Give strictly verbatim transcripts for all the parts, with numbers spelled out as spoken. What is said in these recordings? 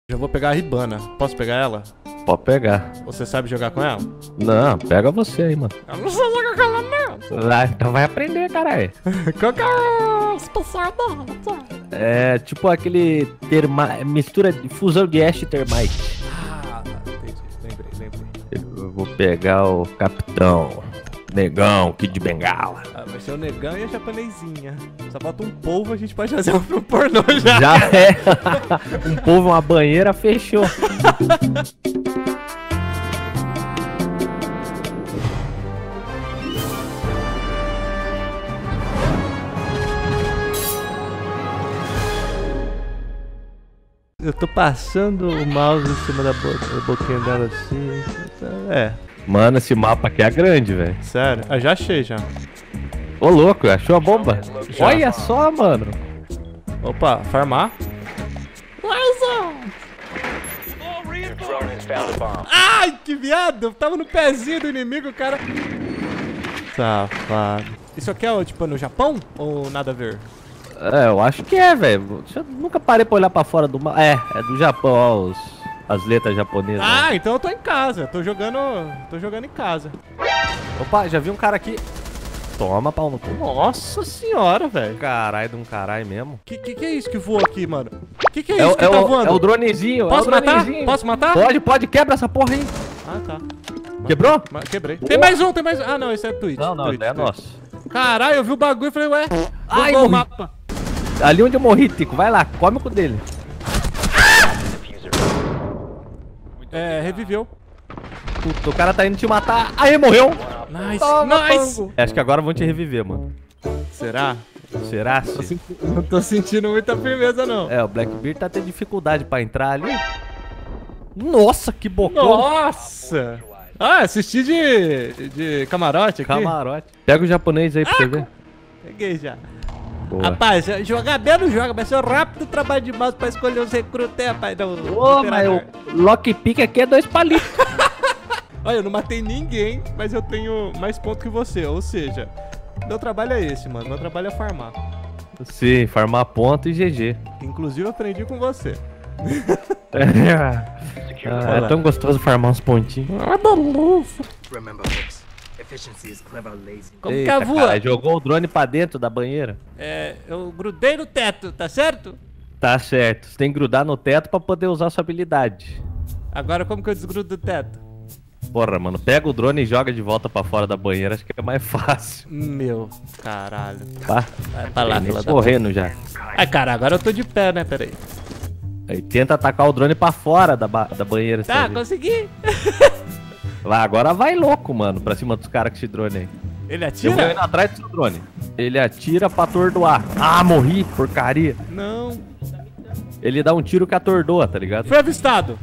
Já vou pegar a Hibana. Posso pegar ela? Pode pegar. Você sabe jogar com ela? Não, pega você aí, mano. Eu não sei jogar com ela, não. Ah, então vai aprender, caralho. Qual que é o especial dela? É tipo aquele terma... mistura de fusão de Ash e Termite. Ah, entendi. Lembrei, lembrei. Eu vou pegar o Capitão Negão, Kid de Bengala. Ah, vai ser o negão e a japonesinha. Só falta um polvo, a gente pode fazer um filme pornô já. Já é. Um povo, uma banheira, fechou. Eu tô passando o mouse em cima da, bo da boquinha dela assim. É. Mano, esse mapa aqui é grande, velho. Sério? Ah, já achei já. Ô, louco, achou a bomba? Já. Olha só, mano. Opa, farmar. Ai, que viado! Eu tava no pezinho do inimigo, cara. Safado. Isso aqui é tipo no Japão ou nada a ver? É, eu acho que é, velho. Eu nunca parei pra olhar pra fora do mapa. É, é do Japão, ó, os, as letras japonesas. Ah, né? então eu tô em casa. Tô jogando. Tô jogando em casa. Opa, já vi um cara aqui. Toma, pau no cu. Nossa senhora, velho. Caralho de um caralho mesmo. Que, que que é isso que voa aqui, mano? Que que é É, isso o- que é tá o, voando? é o dronezinho. Posso é o matar? dronezinho. Posso matar? Pode, pode, quebra essa porra aí. Ah, tá. Quebrou? Ma- Quebrei. Tem mais um, tem mais um. Ah, não, esse é Twitch. Não, não, Twitch, é Twitch. nosso. Caralho, eu vi o bagulho e falei, ué. Ai, bugou o morri. mapa. Ali onde eu morri, Tico, vai lá, come com o dele. É, reviveu. Puta, o cara tá indo te matar. Aí, morreu. Nice, Toma, nice. pango. Acho que agora vão te reviver, mano. Será? Será? Tô Sim? senti- Não tô sentindo muita firmeza, não. É, o Blackbeard tá tendo dificuldade pra entrar ali. Nossa, que bocão. Nossa! Ah, assisti de, de camarote aqui. Camarote. Pega o japonês aí pra você ver. Peguei já. Boa. Rapaz, jogar bem não joga, vai ser rápido o trabalho de mouse pra escolher os recrutas, rapaz. Não, Ô, mas o lockpick aqui é dois palitos. Olha, eu não matei ninguém, mas eu tenho mais pontos que você. Ou seja, meu trabalho é esse, mano. Meu trabalho é farmar. Sim, farmar ponto e G G. Inclusive, eu aprendi com você. Ah, é tão gostoso farmar uns pontinhos. Remember, folks, efficiency is clever lazy. Como Eita, que a voa? cara, jogou o drone pra dentro da banheira. É, eu grudei no teto, tá certo? Tá certo, você tem que grudar no teto pra poder usar sua habilidade. Agora, como que eu desgrudo do teto? Porra, mano, pega o drone e joga de volta pra fora da banheira, acho que é mais fácil. Meu, caralho. Tá? Vai pra lá, Tem nem fila da... correndo já. Ai, cara, agora eu tô de pé, né? Pera aí. Aí tenta atacar o drone pra fora da, ba da banheira. Tá, você consegui. Lá, agora vai louco, mano, pra cima dos caras com esse drone aí. Ele Eu vou atira? indo atrás do seu drone. Ele atira pra atordoar. Ah, morri, porcaria. Não. Ele dá um tiro que atordoa, tá ligado? Foi avistado.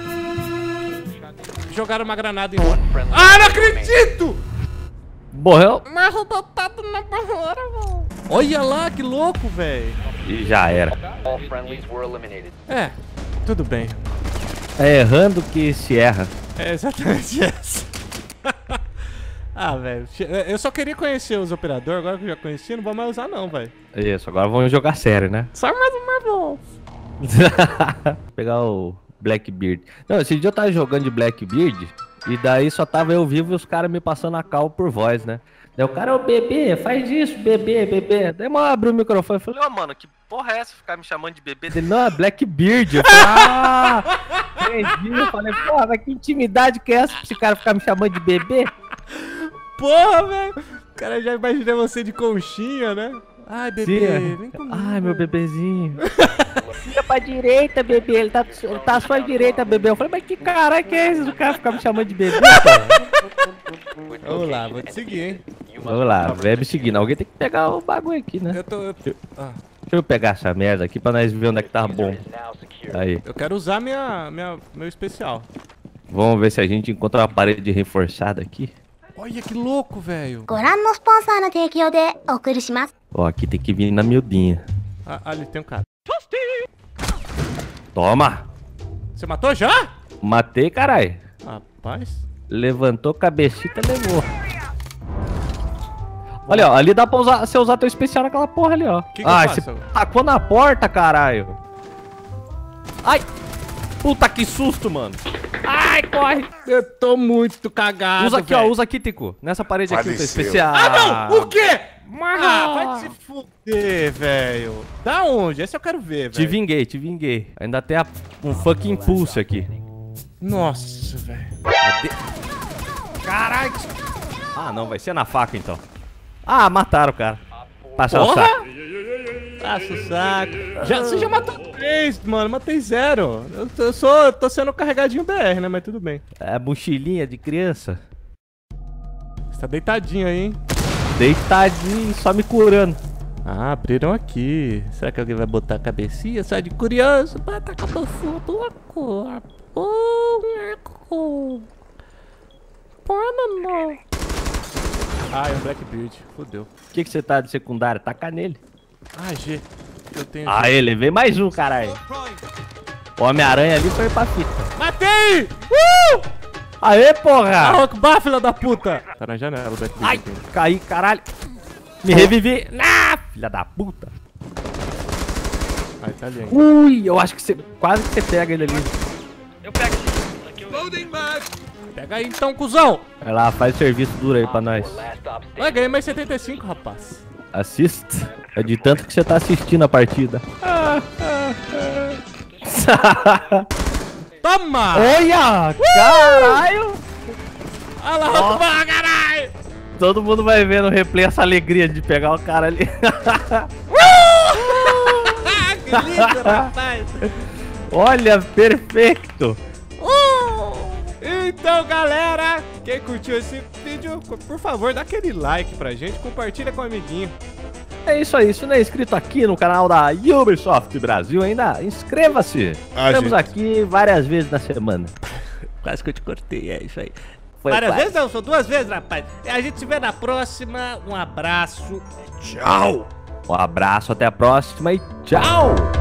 Jogaram uma granada em... Ah, não acredito! Morreu Mas rodotado na barreira, mano. Olha lá, que louco, velho. e já era. All friendlies were eliminated. É, tudo bem. É errando que se erra. É exatamente essa. Ah, velho. Eu só queria conhecer os operadores, agora que eu já conheci, não vou mais usar não, velho. Isso, agora vamos jogar sério, né? Só mais uma vez. Pegar o Blackbeard. Não, esse dia eu tava jogando de Blackbeard e daí só tava eu vivo e os caras me passando a cal por voz, né? Daí o cara, ô bebê, faz isso, bebê, bebê. Daí eu abri o microfone e falei, ô mano, que porra é essa ficar me chamando de bebê? Ele, não, é Blackbeard. Eu falei, ah, entendi. Eu falei, porra, mas que intimidade que é essa pra esse cara ficar me chamando de bebê? Porra, velho. O cara já imaginei você de conchinha, né? Ai, bebê, Sim. vem comigo. Ai, meu bebezinho. Fica pra direita, bebê. Ele tá, ele tá à sua direita, bebê. Eu falei, mas que caralho que é esse? O cara ficar me chamando de bebê, cara? Vamos lá, vou te seguir, hein? Vamos lá, vai me seguindo. Alguém tem que pegar o bagulho aqui, né? Eu tô... Eu, ah, Deixa eu pegar essa merda aqui pra nós ver onde é que tá bom. Now secure. Aí, eu quero usar minha, minha, meu especial. vamos ver se a gente encontra uma parede reforçada aqui. Olha que louco, velho. ご覧のスポンサーの提供でお送りします。 Ó, aqui tem que vir na miudinha. Ah, ali tem um cara. Toma! Você matou já? Matei, carai. Rapaz. Levantou cabecita, levou. Olha, ó, ali dá pra usar, você usar teu especial naquela porra ali, ó. Que que eu ah, faço? você tacou na porta, caralho. Ai! Puta, que susto, mano. Ai, corre. Eu tô muito cagado, Usa aqui, véio. ó, usa aqui, Tico. Nessa parede aqui, Faleceu. especial. Ah, não! O quê? Ah, vai se fuder, velho. Da onde? Esse eu quero ver, Te velho. vinguei, te vinguei. Ainda tem a- um fucking impulso aqui. Nossa, velho. Caralho. Ah, não, vai ser na faca, então. Ah, mataram o cara. Passa o Porra! saco. Passa o saco. Já, você já matou três, mano. Matei zero. Eu, tô- eu sou, eu tô sendo carregadinho B R, né? Mas tudo bem. É mochilinha de criança. Você tá deitadinho aí, hein? Deitadinho, só me curando. Ah, abriram aqui. Será que alguém vai botar a cabecinha só de curioso? Bota a cabecinha do corpo. Oh, não. Ah, é um Blackbeard. Fudeu. O que que você tá de secundária? Taca nele. Ah, G. Eu tenho Ah, ele levei mais um, caralho. O Homem-Aranha ali foi pra fita. Matei! Uh! Aê, porra! Arroba, filha da puta! Tá na janela o Blackbeard. Ai, aqui. caí, caralho. Me revivi. Ah, filha da puta. Aí tá ali. hein? Ui, eu acho que você... Quase que você pega ele ali. Pega aí então, cuzão! Vai lá, faz serviço duro aí pra nós. Vai, ganhei mais setenta e cinco, rapaz. Assista. É de tanto que você tá assistindo a partida. Toma! Olha! Caralho! Olha lá, Arroba, caralho! Todo mundo vai ver no replay essa alegria de pegar o cara ali. Ah, que lindo, rapaz! Olha, perfeito! Uh! Então, galera, quem curtiu esse vídeo, por favor, dá aquele like pra gente, compartilha com o amiguinho. É isso aí, se não é inscrito aqui no canal da Ubisoft Brasil ainda, inscreva-se. Ah, Estamos gente. aqui várias vezes na semana. Quase que eu te cortei, é isso aí. Foi Várias quase. vezes não, são duas vezes, rapaz. A gente se vê na próxima, um abraço. Tchau! Um abraço, até a próxima e tchau!